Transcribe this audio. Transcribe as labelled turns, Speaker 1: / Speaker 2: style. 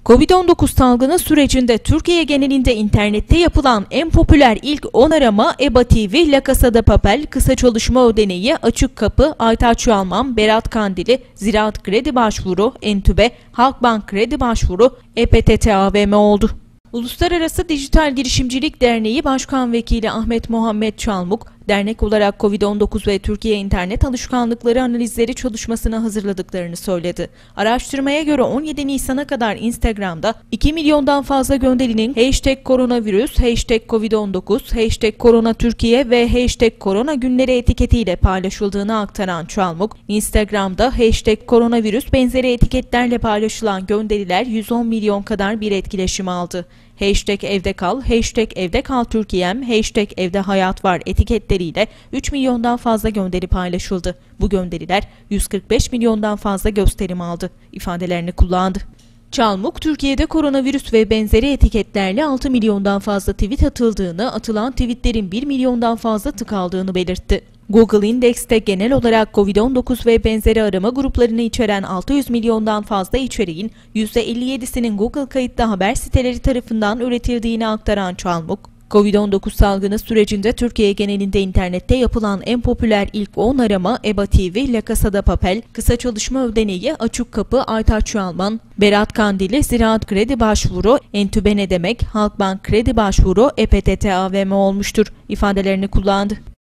Speaker 1: Covid-19 salgını sürecinde Türkiye genelinde internette yapılan en popüler ilk 10 arama EBA TV, La Casa de Papel, Kısa Çalışma Ödeneği, Açık Kapı, Aytaç Yalman, Berat Kandili, Ziraat Kredi Başvuru, Entübe, Halkbank Kredi Başvuru, EPTT AVM oldu. Uluslararası Dijital Girişimcilik Derneği Başkan Vekili Ahmet Muhammed Çalmuk, dernek olarak Covid-19 ve Türkiye internet alışkanlıkları analizleri çalışmasını hazırladıklarını söyledi. Araştırmaya göre 17 Nisan'a kadar Instagram'da 2 milyondan fazla gönderinin #koronavirüs, #Covid-19, #koronatürkiye ve #koronagünleri etiketiyle paylaşıldığını aktaran Çalmuk, Instagram'da #koronavirüs benzeri etiketlerle paylaşılan gönderiler 110 milyon kadar bir etkileşim aldı. #evdekal, #evdekaltürkiyem, #evdehayatvar etiketleriyle 3 milyondan fazla gönderi paylaşıldı. Bu gönderiler 145 milyondan fazla gösterim aldı ifadelerini kullandı. Çalmuk, Türkiye'de koronavirüs ve benzeri etiketlerle 6 milyondan fazla tweet atıldığını, atılan tweetlerin 1 milyondan fazla tık aldığını belirtti. Google Index'te genel olarak Covid-19 ve benzeri arama gruplarını içeren 600 milyondan fazla içeriğin %57'sinin Google kayıtlı haber siteleri tarafından üretildiğini aktaran Çalmuk, Covid-19 salgını sürecinde Türkiye genelinde internette yapılan en popüler ilk 10 arama EBA TV, La Casa de Papel, Kısa Çalışma Ödeneği, Açık Kapı, Aytaç Yalman, Berat Kandili, Ziraat Kredi Başvuru, Entübe ne demek, Halkbank Kredi Başvuru, EPTT AVM olmuştur ifadelerini kullandı.